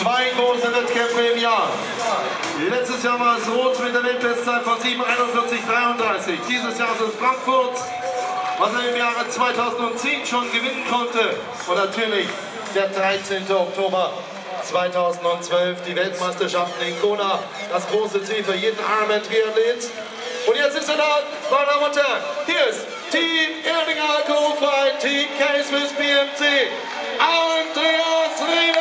2 große Wettkämpfe im Jahr. Letztes Jahr war es Rot mit der Weltbestzeit von 7:41,33. Dieses Jahr ist es Frankfurt, was er im Jahre 2010 schon gewinnen konnte. Und natürlich der 13. Oktober 2012, die Weltmeisterschaften in Kona. Das große Ziel für jeden Ironman-Triathlet. Und jetzt ist er da, meine Damen und Herren. Hier ist Team Erdinger Alkoholfrei, Team K Swiss BMC, Andreas Riedert!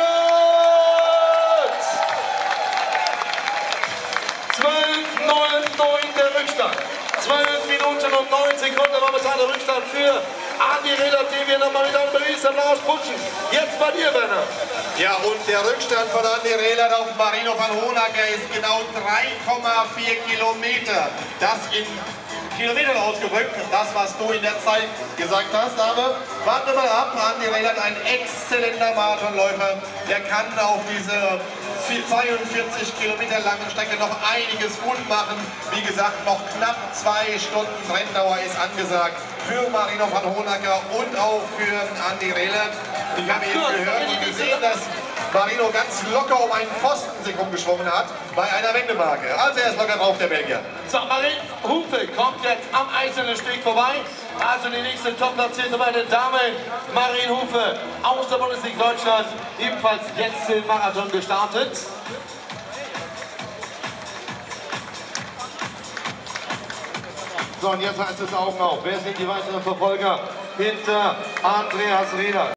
12:09 der Rückstand. 12 Minuten und 9 Sekunden momentan der Rückstand für Andi Riedert, den wir nochmal mit einem Riesenapplaus pushen. Jetzt bei dir, Werner. Ja, und der Rückstand von Andi Riedert auf Marino van Honacker ist genau 3,4 Kilometer. Das in Kilometern ausgedrückt, das, was du in der Zeit gesagt hast. Aber warten wir mal ab, Andi Riedert, ein exzellenter Marathonläufer, der kann auf diese 42 Kilometer lange Strecke noch einiges gut machen. Wie gesagt, noch knapp 2 Stunden Renndauer ist angesagt für Marino van Honacker und auch für Andi Riedert. Ich habe eben gehört und gesehen, dass Marino ganz locker um einen Pfosten sich rumgeschwommen hat bei einer Wendemarke. Also er ist locker drauf, der Belgier. So, Marine Hufe kommt jetzt am einzelnen Steg vorbei. Also die nächste Top-Platzierte bei den Damen. Marine Hufe aus der Bundesliga Deutschland, ebenfalls jetzt den Marathon gestartet. So, und jetzt heißt es Augen auf. Wer sind die weiteren Verfolger hinter Andreas Riedert?